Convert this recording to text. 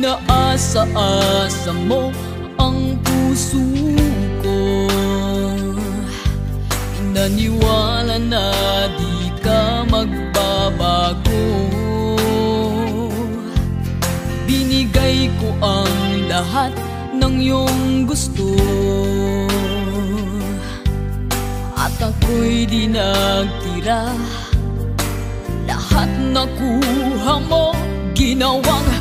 Inaasa-asa mo ang puso ko, naniwala na di ka magbabago. Binigay ko ang lahat ng iyong gusto, at ako'y di nagtira. Lahat nakuha mo, ginawang